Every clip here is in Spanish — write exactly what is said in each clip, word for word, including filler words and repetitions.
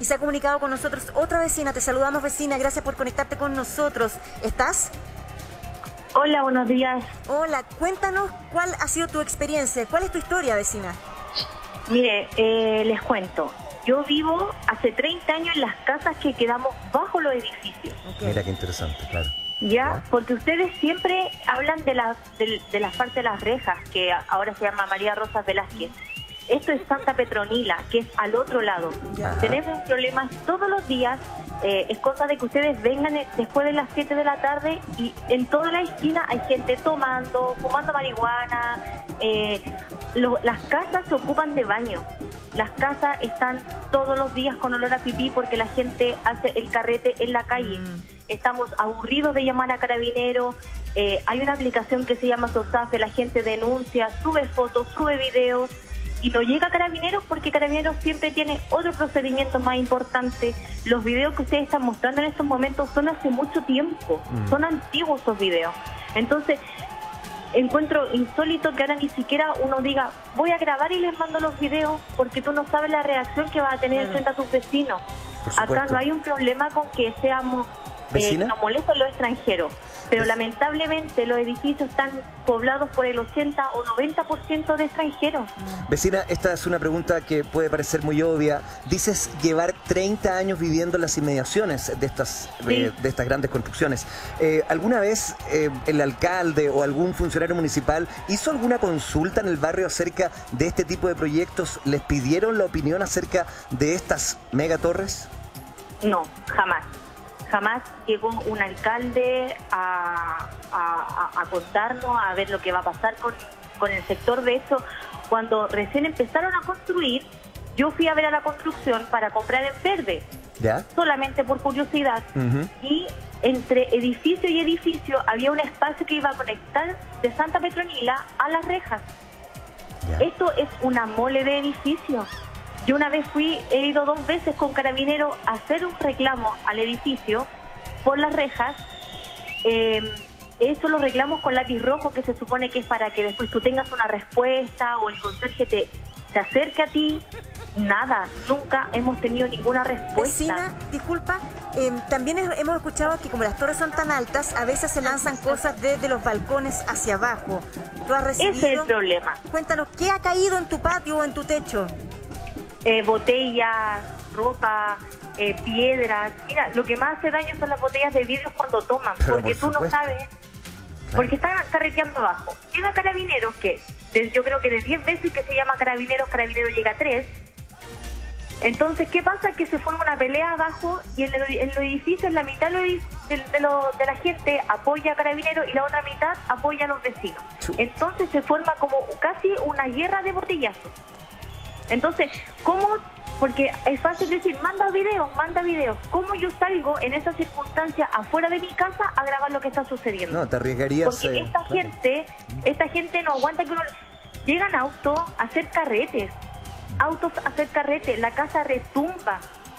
y se ha comunicado con nosotros otra vecina. Te saludamos, vecina, gracias por conectarte con nosotros. ¿Estás? Hola, buenos días. Hola, cuéntanos cuál ha sido tu experiencia, cuál es tu historia, vecina. Mire, eh, les cuento. Yo vivo hace treinta años en las casas que quedamos bajo los edificios. Okay. Mira qué interesante, claro. Ya, porque ustedes siempre hablan de la, de, de la parte de las rejas, que ahora se llama María Rosa Velázquez. Esto es Santa Petronila, que es al otro lado. Ya. Tenemos problemas todos los días. Eh, es cosa de que ustedes vengan después de las siete de la tarde y en toda la esquina hay gente tomando, fumando marihuana. Eh, lo, las casas se ocupan de baño. Las casas están todos los días con olor a pipí porque la gente hace el carrete en la calle. Mm. Estamos aburridos de llamar a Carabineros. Eh, hay una aplicación que se llama SOSAFE, la gente denuncia, sube fotos, sube videos y no llega a Carabineros porque Carabineros siempre tiene otro procedimiento más importante. Los videos que ustedes están mostrando en estos momentos son hace mucho tiempo, mm. son antiguos esos videos. Entonces, encuentro insólito que ahora ni siquiera uno diga, voy a grabar y les mando los videos porque tú no sabes la reacción que va a tener frente a tus vecinos. Acá no hay un problema con que seamos... Eh, nos molestan los extranjeros, pero lamentablemente los edificios están poblados por el ochenta o noventa por ciento de extranjeros. Vecina, esta es una pregunta que puede parecer muy obvia. Dices llevar treinta años viviendo en las inmediaciones de estas, sí. eh, de estas grandes construcciones. Eh, ¿Alguna vez eh, el alcalde o algún funcionario municipal hizo alguna consulta en el barrio acerca de este tipo de proyectos? ¿Les pidieron la opinión acerca de estas megatorres? No, jamás. Jamás llegó un alcalde a, a, a contarnos, a ver lo que va a pasar con, con el sector. De eso, cuando recién empezaron a construir, yo fui a ver a la construcción para comprar en verde, ¿ya? Solamente por curiosidad. Uh-huh. Y entre edificio y edificio había un espacio que iba a conectar de Santa Petronila a las rejas. ¿Ya? Esto es una mole de edificios. Yo una vez fui, he ido dos veces con Carabineros a hacer un reclamo al edificio por las rejas. Eh, eso lo reclamos con lápiz rojo, que se supone que es para que después tú tengas una respuesta o el conserje te, te acerque a ti. Nada, nunca hemos tenido ninguna respuesta. Vecina, disculpa, eh, también hemos escuchado que como las torres son tan altas, a veces se lanzan cosas desde los balcones hacia abajo. ¿Tú has recibido? Ese es el problema. Cuéntanos, ¿qué ha caído en tu patio o en tu techo? Eh, botellas, ropa, eh, piedras. Mira, lo que más hace daño son las botellas de vidrio cuando toman, pero porque por tú supuesto. no sabes, porque están carreteando abajo. Llega Carabineros, que yo creo que de diez veces que se llama Carabineros, Carabineros llega a tres. Entonces, ¿qué pasa? Que se forma una pelea abajo y en el, en el edificio, en la mitad de, de, de, lo, de la gente apoya a Carabineros y la otra mitad apoya a los vecinos. Entonces se forma como casi una guerra de botellazos. Entonces, ¿cómo? Porque es fácil decir, manda videos, manda videos. ¿Cómo yo salgo en esa circunstancia afuera de mi casa a grabar lo que está sucediendo? No, te arriesgarías. Porque esta claro. gente, esta gente no aguanta que uno... Llegan autos a hacer carretes, autos a hacer carretes, la casa retumba.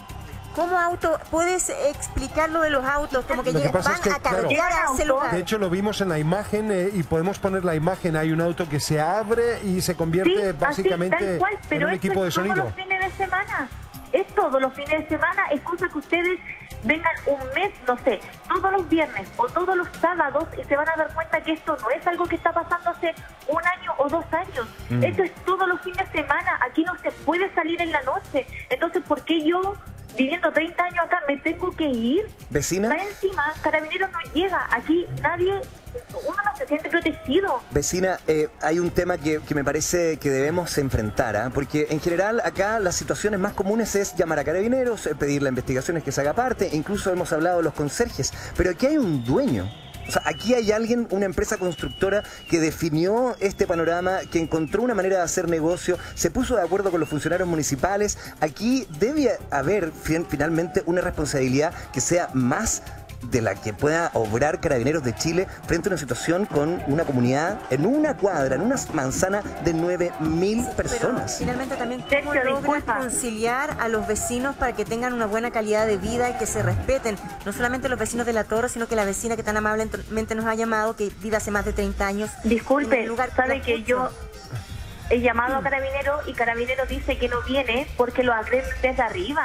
¿Cómo auto? ¿Puedes explicar lo de los autos? Como que, lo que llegan, van es que, a carretear claro, a ese lugar. De hecho, lo vimos en la imagen eh, y podemos poner la imagen. Hay un auto que se abre y se convierte sí, básicamente así, tal cual, pero en un equipo de sonido. Todos los fines de semana. Es todos los fines de semana. Es cosa que ustedes vengan un mes, no sé, todos los viernes o todos los sábados y se van a dar cuenta que esto no es algo que está pasando hace un año o dos años. Mm. Esto es todos los fines de semana. Aquí no se puede salir en la noche. Entonces, ¿por qué yo... viviendo treinta años acá, me tengo que ir? ¿Vecina? Está encima, Carabineros no llega. Aquí nadie, uno no se siente protegido. Vecina, eh, hay un tema que, que me parece que debemos enfrentar, ¿eh? Porque en general acá las situaciones más comunes es llamar a Carabineros, eh, pedirle a investigaciones que se haga parte, incluso hemos hablado de los conserjes, pero aquí hay un dueño. O sea, aquí hay alguien, una empresa constructora que definió este panorama, que encontró una manera de hacer negocio, se puso de acuerdo con los funcionarios municipales. Aquí debe haber finalmente una responsabilidad que sea más de la que pueda obrar Carabineros de Chile frente a una situación con una comunidad en una cuadra, en una manzana de nueve mil personas. Pero finalmente también, ¿cómo logras conciliar a los vecinos para que tengan una buena calidad de vida y que se respeten? No solamente los vecinos de La Torre, sino que la vecina que tan amablemente nos ha llamado, que vive hace más de treinta años. Disculpe, sabe que yo he llamado a Carabineros y Carabineros dice que no viene porque lo agreden desde arriba.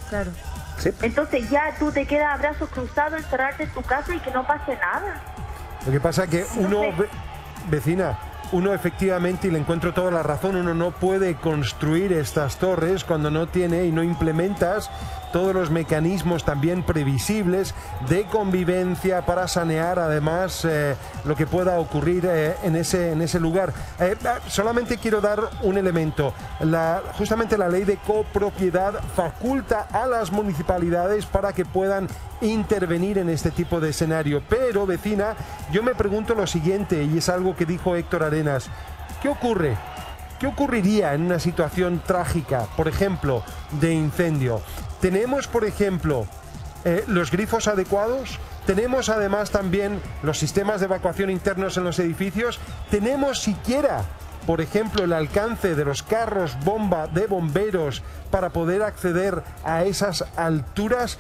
Claro. Sí. Entonces ya tú te quedas a brazos cruzados, encerrarte en tu casa y que no pase nada. Lo que pasa es que uno, ve- vecina, uno efectivamente, y le encuentro toda la razón, uno no puede construir estas torres cuando no tiene y no implementas todos los mecanismos también previsibles de convivencia para sanear además eh, lo que pueda ocurrir eh, en, ese, en ese lugar. Eh, solamente quiero dar un elemento. La, justamente la ley de copropiedad faculta a las municipalidades para que puedan intervenir en este tipo de escenario. Pero, vecina, yo me pregunto lo siguiente, y es algo que dijo Héctor Arenas. ¿Qué ocurre? ¿Qué ocurriría en una situación trágica, por ejemplo, de incendio? ¿Tenemos, por ejemplo, eh, los grifos adecuados? ¿Tenemos además también los sistemas de evacuación internos en los edificios? ¿Tenemos siquiera, por ejemplo, el alcance de los carros bomba de bomberos para poder acceder a esas alturas?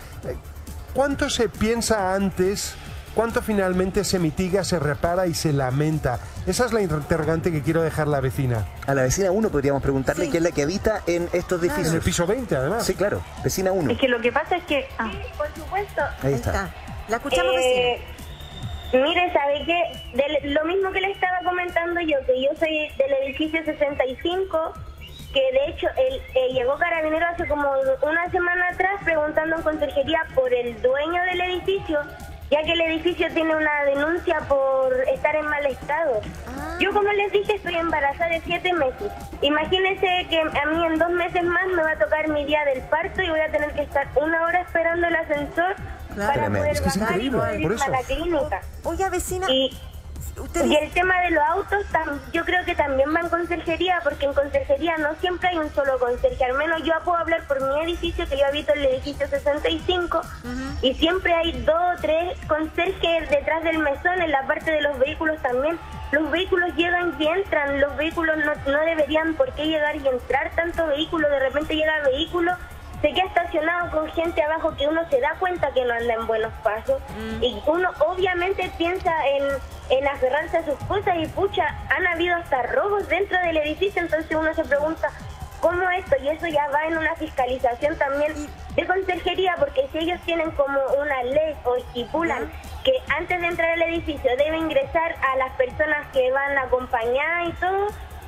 ¿Cuánto se piensa antes? ¿Cuánto finalmente se mitiga, se repara y se lamenta? Esa es la interrogante que quiero dejar a la vecina. A la vecina uno podríamos preguntarle, Sí. qué es la que habita en estos edificios. En el piso veinte, además. Sí, claro, vecina uno. Es que lo que pasa es que... Ah. Por supuesto. Ahí Ahí está. está. La escuchamos, Eh, vecina. mire, ¿sabe qué? De lo mismo que le estaba comentando yo, que yo soy del edificio sesenta y cinco, que de hecho él, eh, llegó Carabinero hace como una semana atrás preguntando en conserjería por el dueño del edificio, ya que el edificio tiene una denuncia por estar en mal estado. Ah. Yo, como les dije, estoy embarazada de siete meses. Imagínense que a mí en dos meses más me va a tocar mi día del parto y voy a tener que estar una hora esperando el ascensor Claro. para Tremendo. poder Es que es bajar y increíble, poder por irme a eso. la clínica. Oiga, vecina, Y, usted y dice- el tema de los autos, tam- yo creo que también va en conserjería, porque en conserjería no siempre hay un solo conserje. Al menos yo puedo hablar por mi edificio, que yo habito en el edificio sesenta y cinco, y siempre hay dos o tres conserjes detrás del mesón, en la parte de los vehículos también. Los vehículos llegan y entran, los vehículos no, no deberían por qué llegar y entrar tanto vehículo. De repente llega el vehículo, se queda estacionado con gente abajo que uno se da cuenta que no anda en buenos pasos, y uno obviamente piensa en, en aferrarse a sus cosas, y pucha, han habido hasta robos dentro del edificio. Entonces uno se pregunta, ¿cómo esto? Y eso ya va en una fiscalización también de conserjería, porque si ellos tienen como una ley o estipulan que antes de entrar al edificio debe ingresar a las personas que van acompañadas y todo,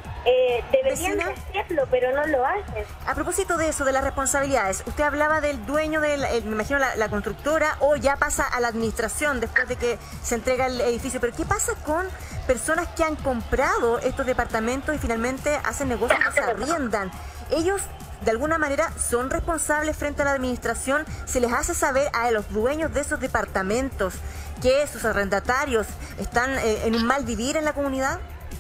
eh, deberían ¿Vecina? hacerlo, pero no lo hacen. A propósito de eso, de las responsabilidades, usted hablaba del dueño de, la, eh, me imagino, la, la constructora, o ya pasa a la administración después de que se entrega el edificio. Pero ¿qué pasa con personas que han comprado estos departamentos y finalmente hacen negocios y se arriendan? Ellos, de alguna manera, son responsables frente a la administración. Se les hace saber a los dueños de esos departamentos que sus arrendatarios están eh, en un mal vivir en la comunidad.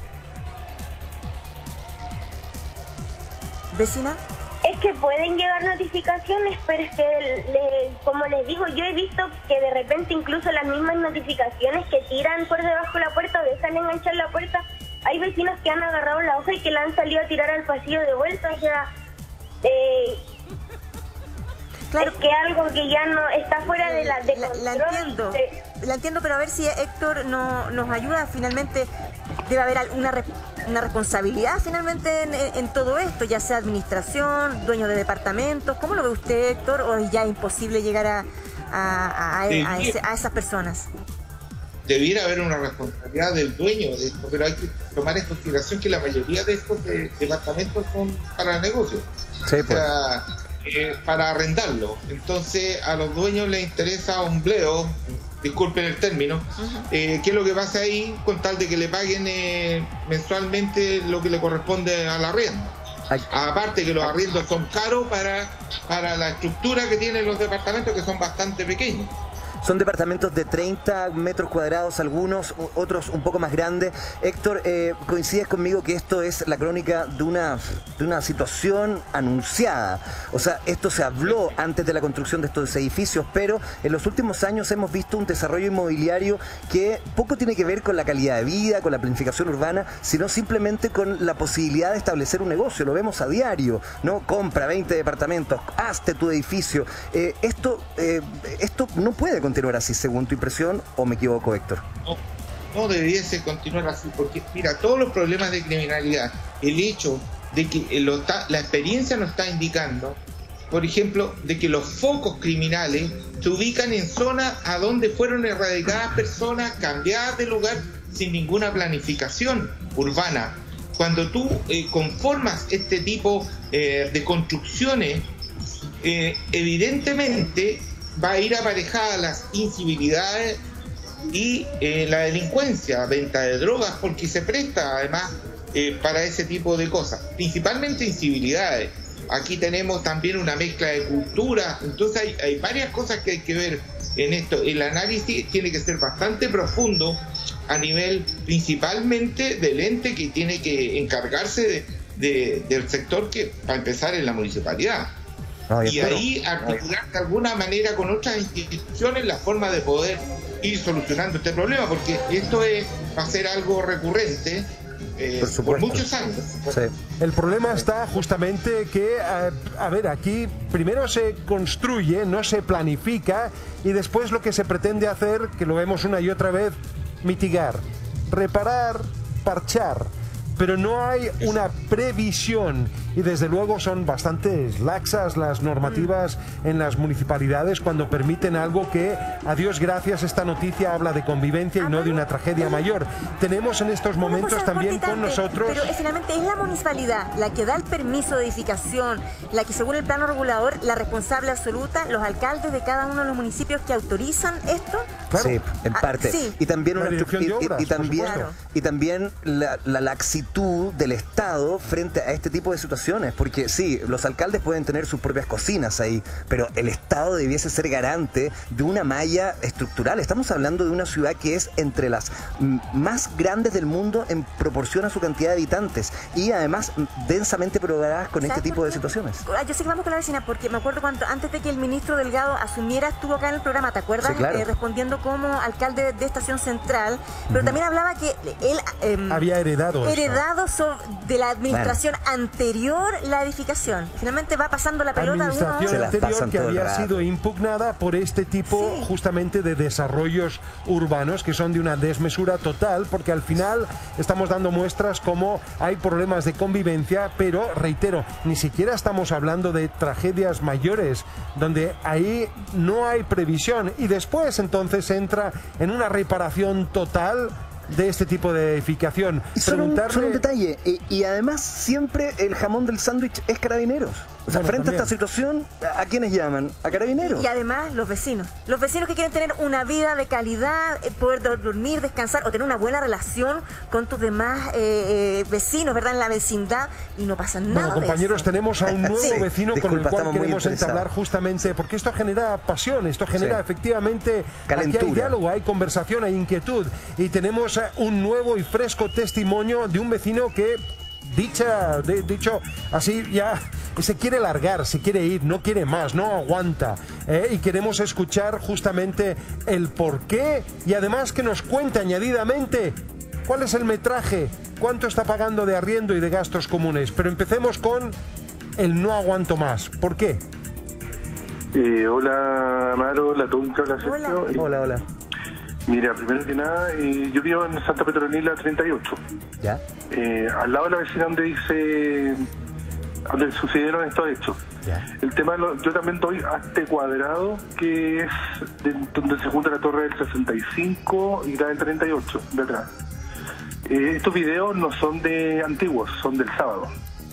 ¿Vecina? Es que pueden llegar notificaciones, pero es que, le- como les digo, yo he visto que de repente incluso las mismas notificaciones que tiran por debajo de la puerta o dejan enganchar la puerta, hay vecinos que han agarrado la hoja y que la han salido a tirar al pasillo de vuelta. O sea, eh, Claro. es que algo que ya no está fuera de la de La, la control, entiendo, de- la entiendo, pero a ver si Héctor no, nos ayuda. Finalmente debe haber una, re- una responsabilidad finalmente en, en- en todo esto, ya sea administración, dueño de departamentos. ¿Cómo lo ve usted, Héctor? ¿O es ya imposible llegar a, a, a- a- Sí. a ese- a esas personas? Debiera haber una responsabilidad del dueño de esto, pero hay que tomar en consideración que la mayoría de estos de- departamentos son para negocios, Sí, o sea, eh, para arrendarlo. Entonces a los dueños les interesa un bleo, disculpen el término, eh, qué es lo que pasa ahí, con tal de que le paguen eh, mensualmente lo que le corresponde al arriendo. Ay. Aparte que los arriendos son caros para, para la estructura que tienen los departamentos, que son bastante pequeños. Son departamentos de treinta metros cuadrados algunos, u- otros un poco más grandes. Héctor, eh, ¿coincides conmigo que esto es la crónica de una, de una situación anunciada? O sea, esto se habló antes de la construcción de estos edificios, pero en los últimos años hemos visto un desarrollo inmobiliario que poco tiene que ver con la calidad de vida, con la planificación urbana, sino simplemente con la posibilidad de establecer un negocio. Lo vemos a diario, ¿no? Compra veinte departamentos, hazte tu edificio. Eh, esto, eh, esto no puede continuar así, según tu impresión, ¿o me equivoco, Héctor? No, no debiese continuar así, porque mira, todos los problemas de criminalidad, el hecho de que lo está- la experiencia nos está indicando por ejemplo, de que los focos criminales se ubican en zonas a donde fueron erradicadas personas, cambiadas de lugar sin ninguna planificación urbana. Cuando tú eh, conformas este tipo eh, de construcciones, eh, evidentemente va a ir aparejada las incivilidades y eh, la delincuencia, venta de drogas, porque se presta además eh, para ese tipo de cosas, principalmente incivilidades. Aquí tenemos también una mezcla de cultura, entonces hay, hay varias cosas que hay que ver en esto. El análisis tiene que ser bastante profundo a nivel principalmente del ente que tiene que encargarse de, de, del sector, que para empezar es la municipalidad. No, y espero. ahí articular de alguna manera con otras instituciones la forma de poder ir solucionando este problema, porque esto es, va a ser algo recurrente eh, por, por muchos años. Sí. El problema está justamente que, a, a ver, aquí primero se construye, no se planifica, y después lo que se pretende hacer, que lo vemos una y otra vez, mitigar, reparar, parchar. Pero no hay una previsión, y desde luego son bastante laxas las normativas en las municipalidades cuando permiten algo que, a Dios gracias, esta noticia habla de convivencia y no de una tragedia mayor. Tenemos en estos momentos también con nosotros... Pero finalmente es la municipalidad la que da el permiso de edificación, la que según el plano regulador, la responsable absoluta, los alcaldes de cada uno de los municipios que autorizan esto. Claro. Sí, en parte. Ah, sí. Y también, una, y, obras, y, y también, claro. y también la, la laxitud del Estado frente a este tipo de situaciones, porque sí, los alcaldes pueden tener sus propias cocinas ahí, pero el Estado debiese ser garante de una malla estructural. Estamos hablando de una ciudad que es entre las más grandes del mundo en proporción a su cantidad de habitantes y además densamente pobladas con este tipo de situaciones. Yo sé que vamos con la vecina porque me acuerdo cuando antes de que el ministro Delgado asumiera, estuvo acá en el programa, ¿te acuerdas? Sí, claro. eh, respondiendo como alcalde de Estación Central, pero uh-huh. también hablaba que él eh, había heredado heredado de la administración bueno. anterior la edificación. Finalmente va pasando la pelota administración de uno a uno. anterior que había sido impugnada por este tipo sí. justamente de desarrollos urbanos que son de una desmesura total, porque al final estamos dando muestras como hay problemas de convivencia, pero reitero, ni siquiera estamos hablando de tragedias mayores donde ahí no hay previsión y después entonces entra en una reparación total de este tipo de edificación. Y solo, Preguntarle... un, solo un detalle, y, y además siempre el jamón del sándwich es Carabineros. O sea, bueno, frente también. a esta situación, ¿a quiénes llaman? A Carabineros. Y además los vecinos. Los vecinos que quieren tener una vida de calidad, poder dormir, descansar o tener una buena relación con tus demás eh, eh, vecinos, ¿verdad? En la vecindad, y no pasa nada. Bueno, compañeros, de eso. tenemos a un nuevo sí. vecino Disculpa, con el cual queremos entablar justamente, porque esto genera pasión, esto genera sí. efectivamente calentura. Aquí hay diálogo, hay conversación, hay inquietud, y tenemos un nuevo y fresco testimonio de un vecino que, dicha, de, dicho así, ya se quiere largar, se quiere ir, no quiere más, no aguanta, ¿eh? Y queremos escuchar justamente el porqué y además que nos cuente añadidamente cuál es el metraje, cuánto está pagando de arriendo y de gastos comunes. Pero empecemos con el no aguanto más. ¿Por qué? Eh, hola, Amaro, hola, Tonka, hola, Sergio. Hola, hola. hola. Mira, primero que nada, eh, yo vivo en Santa Petronila treinta y ocho. ¿Ya? Eh, al lado de la vecina donde dice, donde sucedieron estos hechos. ¿Ya? El tema, lo, yo también doy a este cuadrado que es de, donde se junta la torre del sesenta y cinco y la del treinta y ocho, de atrás. Eh, estos videos no son de antiguos, son del sábado.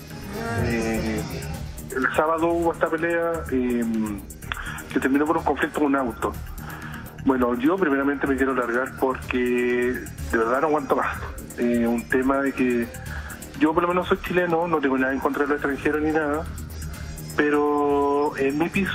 Eh, el sábado hubo esta pelea eh, que terminó por un conflicto con un auto. Bueno, yo primeramente me quiero largar porque de verdad no aguanto más. Eh, un tema de que yo por lo menos soy chileno, no tengo nada en contra de los extranjeros ni nada, pero en mi piso...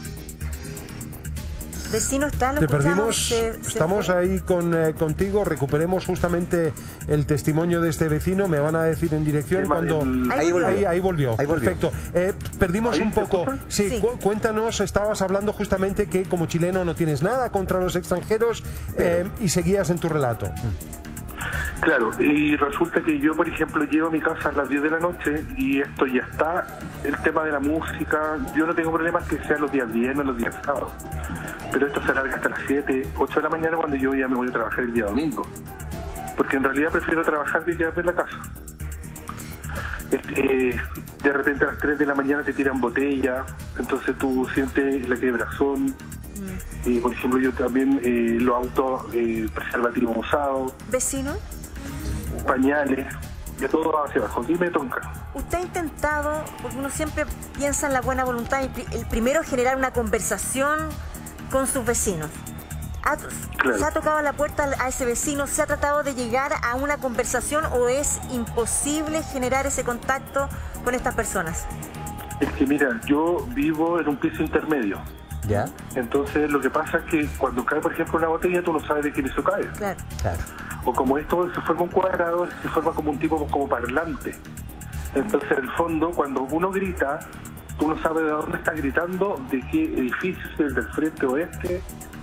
Vecino, está, lo Te perdimos, se, se estamos fue. ahí con, eh, contigo, recuperemos justamente el testimonio de este vecino, me van a decir en dirección sí, cuando... El... Ahí, volvió. Ahí, ahí, volvió. ahí volvió, perfecto. Eh, perdimos un poco, sí, sí. Cu cuéntanos, estabas hablando justamente que como chileno no tienes nada contra los extranjeros eh, y seguías en tu relato. Claro, y resulta que yo, por ejemplo, llego a mi casa a las diez de la noche y esto ya está, el tema de la música, yo no tengo problemas que sean los días viernes, los días sábados, pero esto se alarga hasta las siete, ocho de la mañana cuando yo ya me voy a trabajar el día domingo, porque en realidad prefiero trabajar y quedarme en la casa. Eh, de repente a las tres de la mañana te tiran botella, entonces tú sientes la quebrazón. Mm. Eh, por ejemplo, yo también eh, los autos, eh, preservativos usados. ¿Vecino? Pañales, de todo hacia abajo. Dime, Tonka. ¿Usted ha intentado, porque uno siempre piensa en la buena voluntad, el, el primero generar una conversación con sus vecinos? ¿Ha, claro. ¿Se ha tocado la puerta a ese vecino? ¿Se ha tratado de llegar a una conversación o es imposible generar ese contacto con estas personas? Es que mira, yo vivo en un piso intermedio. ¿Ya? Entonces lo que pasa es que cuando cae, por ejemplo, una botella, tú no sabes de quién eso cae. Claro. Claro. O como esto se forma un cuadrado, se forma como un tipo como parlante. Entonces, en el fondo, cuando uno grita, tú no sabes de dónde está gritando, de qué edificio, si es del frente oeste,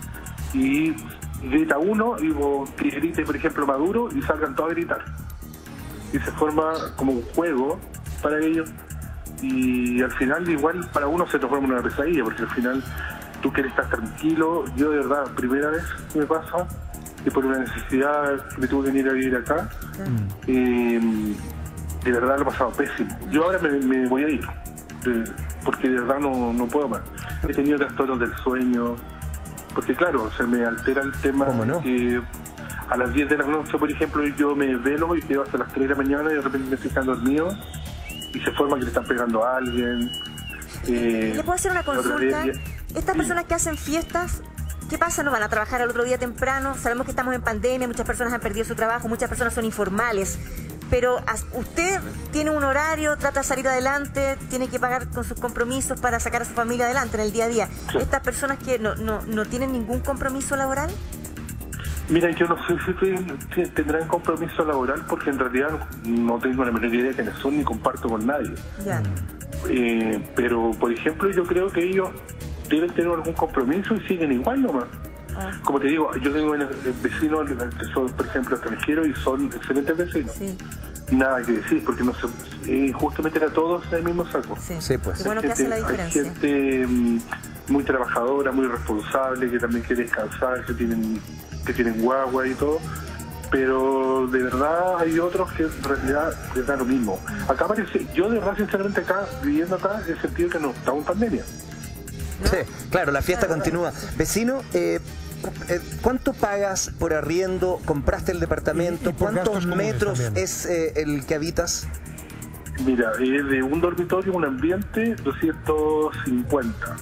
y grita uno y vos que grite, por ejemplo, Maduro, y salgan todos a gritar. Y se forma como un juego para ellos, y al final igual para uno se transforma en una pesadilla, porque al final tú quieres estar tranquilo. Yo de verdad, primera vez que me pasa, y por una necesidad me tuve que venir a vivir acá, mm. eh, de verdad lo he pasado pésimo. Yo ahora me, me voy a ir, de, porque de verdad no, no puedo más. He tenido trastornos del sueño, porque claro, se me altera el tema. ¿Cómo no? Que a las diez de la noche, por ejemplo, yo me velo y quedo hasta las tres de la mañana y de repente me estoy quedando dormido y se forma que le están pegando a alguien. Eh, ¿Le puedo hacer una consulta? Estas personas que hacen fiestas, ¿qué pasa? ¿No van a trabajar al otro día temprano? Sabemos que estamos en pandemia, muchas personas han perdido su trabajo, muchas personas son informales. Pero usted tiene un horario, trata de salir adelante, tiene que pagar con sus compromisos para sacar a su familia adelante en el día a día. Sí. ¿Estas personas que no, no, no tienen ningún compromiso laboral? Mira, yo no sé si tendrán compromiso laboral porque en realidad no tengo la menor idea de quiénes son ni comparto con nadie. Ya. Eh, pero, por ejemplo, yo creo que ellos deben tener algún compromiso y siguen igual nomás. Ah. Como te digo, yo tengo vecinos que son, por ejemplo, extranjeros y son excelentes vecinos. Sí. Nada que decir, porque no se, eh, justamente era todos en el mismo saco. Sí, sí pues. Qué bueno hay que gente, hace la diferencia. Hay gente um, muy trabajadora, muy responsable, que también quiere descansar, que tienen, que tienen guagua y todo. Pero de verdad hay otros que en realidad les da lo mismo. Acá parece, yo de verdad sinceramente acá, viviendo acá, he sentido que no estamos en pandemia. ¿No? Sí, claro, la fiesta claro, continúa. Vecino, eh, ¿cuánto pagas por arriendo? ¿Compraste el departamento? Y, y ¿Cuántos metros también. es eh, el que habitas? Mira, es de un dormitorio, un ambiente, doscientos cincuenta.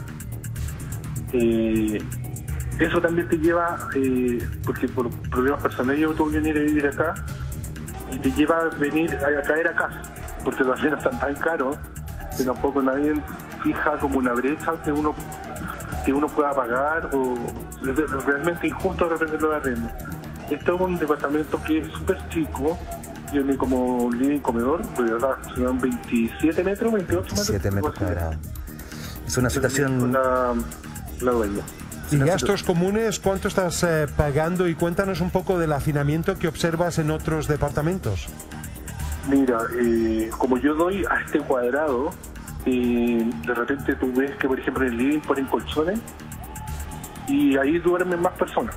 Eh, eso también te lleva, eh, porque por problemas personales yo tuve que venir a vivir acá, y te lleva a venir a, a caer acá, porque los arriendos están tan caros que tampoco nadie fija como una brecha que uno que uno pueda pagar, o es realmente injusto de repente los arriendos. Este es un departamento que es súper chico, tiene como living comedor, de verdad, se dan veintisiete metros, veintiocho metros. veintisiete metros cuadrados. Es una situación... La, la dueña. ¿Y gastos comunes cuánto estás eh, pagando? Y cuéntanos un poco del hacinamiento que observas en otros departamentos. Mira, eh, como yo doy a este cuadrado, eh, de repente tú ves que, por ejemplo, en el living ponen colchones y ahí duermen más personas.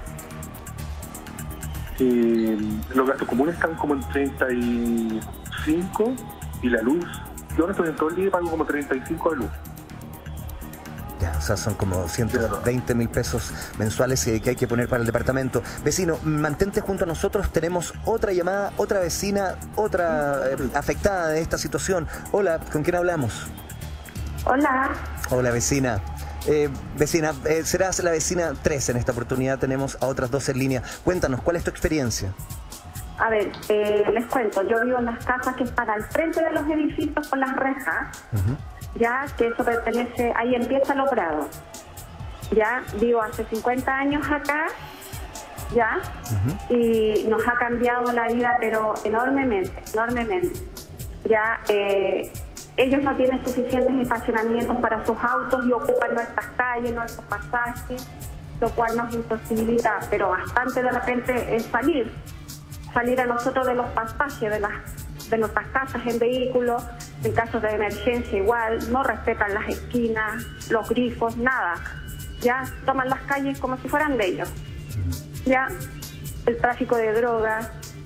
Eh, los gastos comunes están como en treinta y cinco y la luz, yo en todo el día pago como treinta y cinco de luz. Ya, o sea, son como ciento veinte mil pesos mensuales que hay que poner para el departamento. Vecino, mantente junto a nosotros, tenemos otra llamada, otra vecina, otra eh, afectada de esta situación. Hola, ¿con quién hablamos? Hola. Hola, vecina. Eh, vecina, eh, serás la vecina tres en esta oportunidad, tenemos a otras dos en línea. Cuéntanos, ¿cuál es tu experiencia? A ver, eh, les cuento, yo vivo en las casas que están al frente de los edificios con las rejas, uh-huh. ya que eso pertenece, ahí empieza Los Prados. Ya vivo hace cincuenta años acá, ya, uh-huh. y nos ha cambiado la vida, pero enormemente, enormemente. Ya, eh, ellos no tienen suficientes estacionamientos para sus autos y ocupan nuestras calles, nuestros pasajes, lo cual nos imposibilita, pero bastante de repente, es salir. salir a nosotros de los pasajes de las de nuestras casas en vehículos, en casos de emergencia igual, no respetan las esquinas, los grifos, nada. Ya toman las calles como si fueran de ellos. Ya el tráfico de drogas,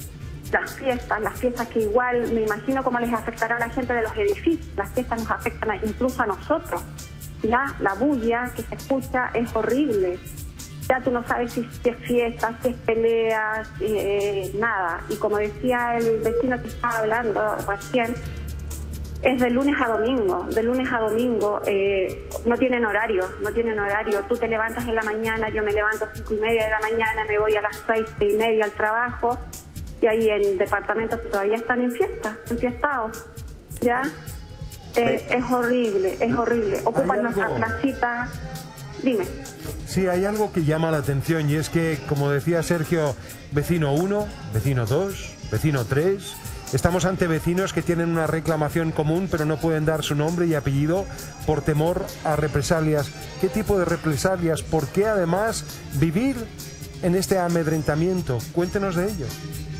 las fiestas, las fiestas que igual me imagino cómo les afectará a la gente de los edificios, las fiestas nos afectan a, incluso a nosotros, ya la bulla que se escucha es horrible, ya tú no sabes si, si es fiesta, si es pelea, eh, nada, y como decía el vecino que estaba hablando recién, es de lunes a domingo, de lunes a domingo, eh, no tienen horario, no tienen horario. Tú te levantas en la mañana, yo me levanto a cinco y media de la mañana, me voy a las seis y media al trabajo, y ahí en departamentos todavía están en fiesta, enfiestados, ¿ya? Eh, es horrible, es horrible. Ocupan nuestras placitas. Dime. Sí, hay algo que llama la atención y es que, como decía Sergio, vecino uno, vecino dos, vecino tres... Estamos ante vecinos que tienen una reclamación común pero no pueden dar su nombre y apellido por temor a represalias. ¿Qué tipo de represalias? ¿Por qué además vivir en este amedrentamiento? Cuéntenos de ello.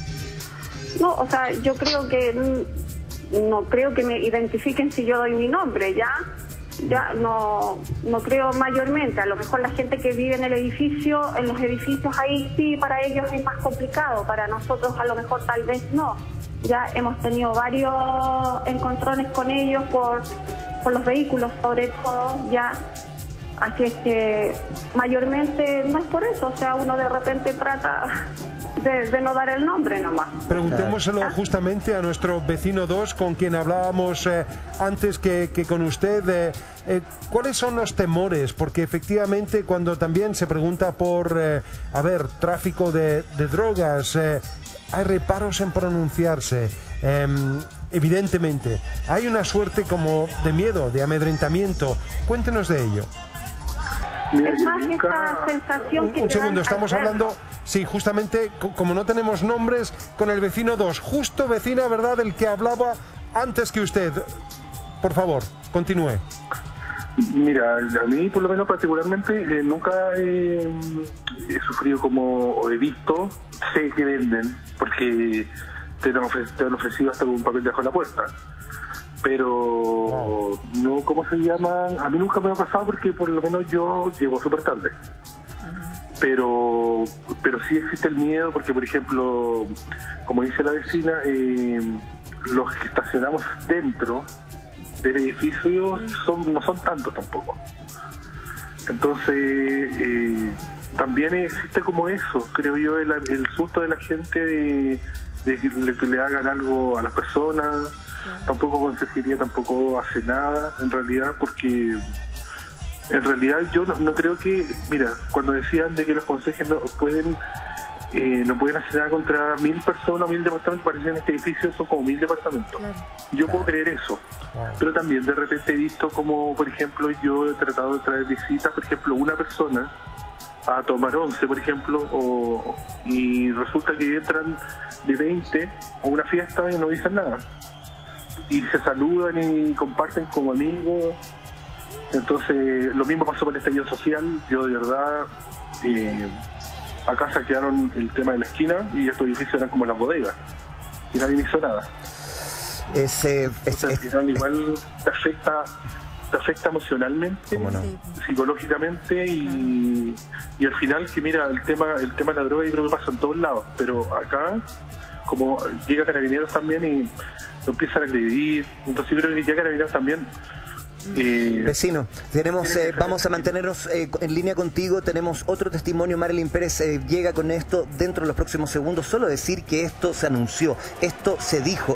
No, o sea, yo creo que no creo que me identifiquen si yo doy mi nombre, ¿ya? Ya no, no creo mayormente. A lo mejor la gente que vive en el edificio, en los edificios ahí sí, para ellos es más complicado. Para nosotros a lo mejor tal vez no. Ya hemos tenido varios encontrones con ellos por, por los vehículos, sobre todo, ya. Así es que mayormente no es por eso, o sea, uno de repente trata de, de no dar el nombre nomás. Preguntémoselo ¿Ah? justamente a nuestro vecino dos, con quien hablábamos eh, antes que, que con usted. Eh, eh, ¿Cuáles son los temores? Porque efectivamente cuando también se pregunta por, eh, a ver, tráfico de, de drogas... Eh, hay reparos en pronunciarse, eh, evidentemente. Hay una suerte como de miedo, de amedrentamiento. Cuéntenos de ello. Es más esta sensación que... Un, un segundo, estamos hablando... Sí, justamente, como no tenemos nombres, con el vecino dos. Justo vecina, ¿verdad?, el que hablaba antes que usted. Por favor, continúe. Mira, a mí por lo menos particularmente eh, nunca he, he sufrido como, o he visto, sé que venden, porque te han, ofrecido, te han ofrecido hasta un papel debajo de la puerta. Pero no, ¿cómo se llama? A mí nunca me ha pasado porque por lo menos yo llego súper tarde. Pero, pero sí existe el miedo porque, por ejemplo, como dice la vecina, eh, los que estacionamos dentro del edificio son, no son tantos tampoco. Entonces, eh, también existe como eso, creo yo, el, el susto de la gente de, de que, le, que le hagan algo a las personas. Tampoco consejería tampoco hace nada, en realidad, porque en realidad yo no, no creo que, mira, cuando decían de que los consejes no pueden Eh, no pueden hacer nada contra mil personas, mil departamentos, parece que en este edificio son como mil departamentos. Claro. Yo puedo creer eso, claro. Pero también de repente he visto como, por ejemplo, yo he tratado de traer visitas, por ejemplo, una persona a tomar once, por ejemplo, o, y resulta que entran de veinte a una fiesta y no dicen nada. Y se saludan y comparten como amigos. Entonces, lo mismo pasó con el estallido social. Yo de verdad... Eh, acá saquearon el tema de la esquina y estos edificios eran como las bodegas y nadie hizo nada. Ese, o sea, es, es, igual te afecta, te afecta emocionalmente, no? psicológicamente y, y al final que mira el tema, el tema de la droga yo creo que pasa en todos lados, pero acá como llega Carabineros también y lo empiezan a agredir, entonces yo creo que llega Carabineros también. Eh, Vecino, tenemos, eh, vamos a mantenernos eh, en línea contigo. Tenemos otro testimonio. Marilyn Pérez eh, llega con esto dentro de los próximos segundos. Solo decir que esto se anunció, esto se dijo,